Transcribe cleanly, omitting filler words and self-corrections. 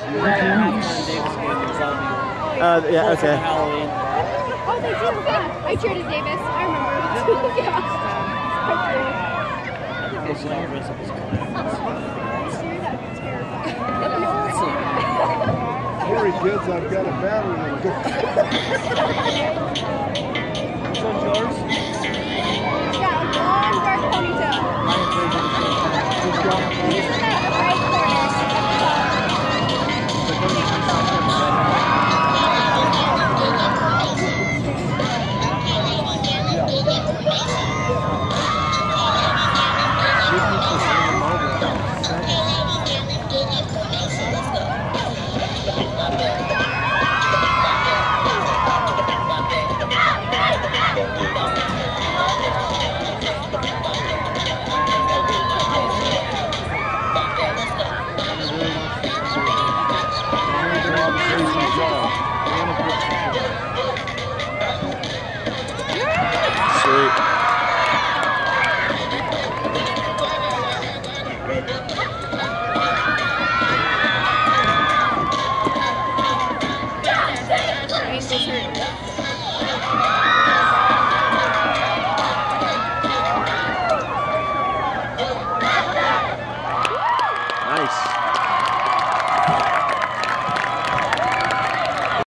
Yeah, okay. Halloween. Oh, they do, yeah. I cheered at Davis. I remember. Yeah. I think they should all dress up as clowns. That'd be terrifying. Sorry, kids, I've got a battery in the Which one's yours? Yeah, a long dark ponytail. Just got